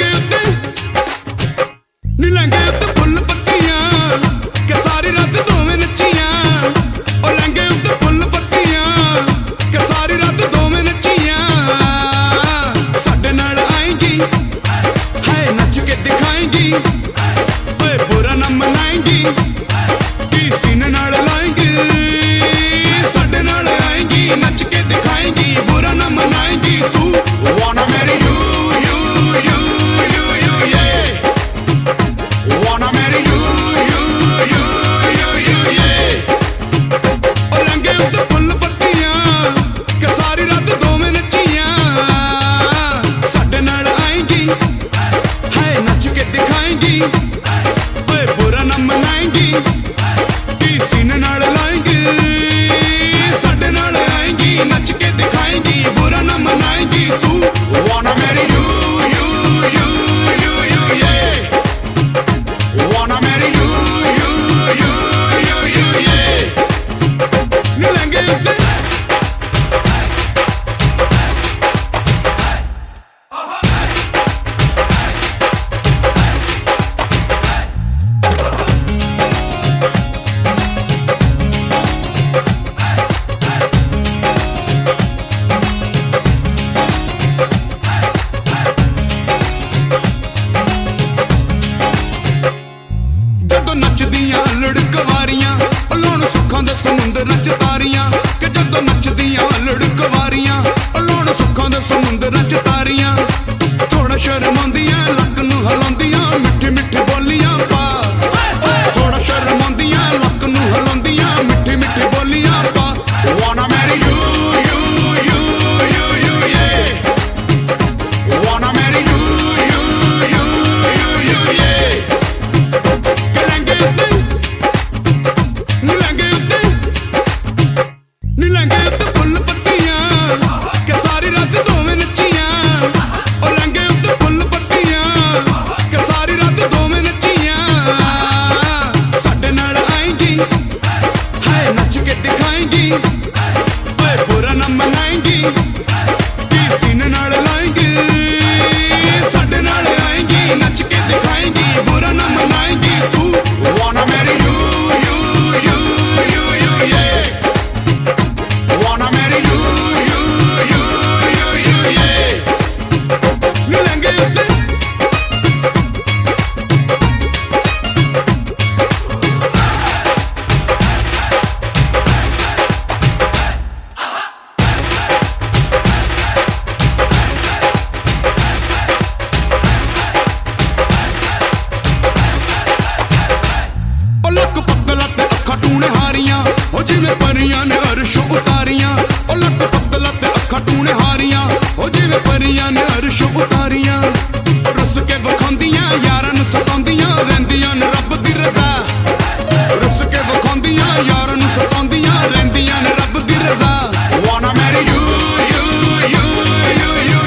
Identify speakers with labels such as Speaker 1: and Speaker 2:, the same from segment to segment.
Speaker 1: लहंगे उत्ते नी लहंगे उत्ते फुल पत्तियां के सारी रात दोवें नच्चियां। ओ लहंगे उत्ते फुल पत्तियां के सारी रात दोवें नच्चियां। साडे नाल आएंगी है नच के दिखाएंगी, ओए बुरा ना मनाएंगी की सीने नाल लाएंगी। साडे नाल आएंगी नच के दिखाएंगी, बुरा ना मनाएंगी। तू wanna marry you, you, you, you, you, yeah. Wanna marry you, you, you, you, you, yeah. ओ लहंगे उत्ते फुल पत्तियां के सारी रात दोवें नच्चियां। साडे नाल आएंगी है नच के दिखाएंगी, ओए बुरा ना मनाएंगी की सीने नाल लाएंगी। साडे नाल आएंगी नच के दिखाएंगी, बुरा ना मनाएंगी। तू wanna marry you, you, you, you, you, yeah. Wanna marry you, you, you, you, you, yeah. नी लहंगे उत्ते नचदियां लड़कवारियां लाउण सुखां दे समुंदर नच तारियां। कि जदों नचदियां लड़कवारियां लाउण सुखां दे समुंदर नच तारियां। थोड़ा शर्मांदियां लक नूं हिलांदियां, मिठी मिठी बोलियां पा। थोड़ा शर्मांदियां लक नूं हिलांदियां, मिठी मिठी बोलियां पा। Wanna marry you, you, you, you, you, yeah. Wanna marry you, you, you, you, you, yeah. नी लहंगे उत्ते फुल पत्तियां के सारी रात दोवें नच्चियां। ओ लहंगे उत्ते फुल पत्तियां के सारी रात दोवें नच्चियां। साडे नाल आएंगी है नच के दिखाएंगी, ओए बुरा ना मनाएंगी की सीने नाल लाएंगी। साडे नाल आएंगी नच के दिखाएंगी, बुरा ना मनाएंगी। तू wanna marry you, you, you, you, you, yeah. Wanna marry you, you, you, you, you, yeah. नी लहंगे उत्ते ओ लक पतला ते अखां टूने हारियां, ओ जिवें परियां ने अर्श उतारियां। ओ लक पतला ते अखां टूने हारियां, ओ जिवें परियां ने अर्श उतारियां। रुस के वखांदियां यारां नूं सतांदियां, रहिंदियां ने रब दी रज़ा। रुस के वखांदियां यारां नूं सतांदियां, रहिंदियां ने रब दी रज़ा। Wanna marry you, you, you, you, you,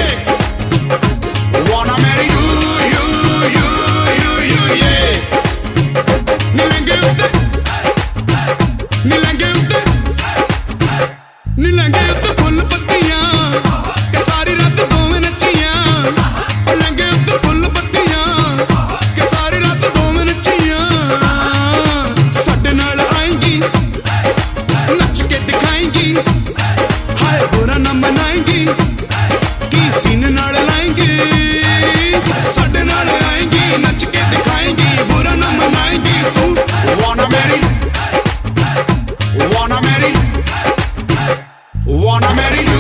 Speaker 1: yeah. Wanna marry you, you, you, you, you, yeah. नी लहंगे उत्ते नी लहंगे उत्ते नी लहंगे उत्ते फुल पत्तियां के सारी रात दोवें नच्चियां। ओ लहंगे उत्ते फुल पत्तियां के सारी रात दोवें नच्चियां। साडे नाल आएंगी नच के दिखाएंगी, हाय बुरा ना मनाएंगी की सीने नाल लाएंगी। साडे नाल आएंगी नच के दिखाएंगी, बुरा ना मनाएंगी। तू wanna marry, wanna marry, wanna marry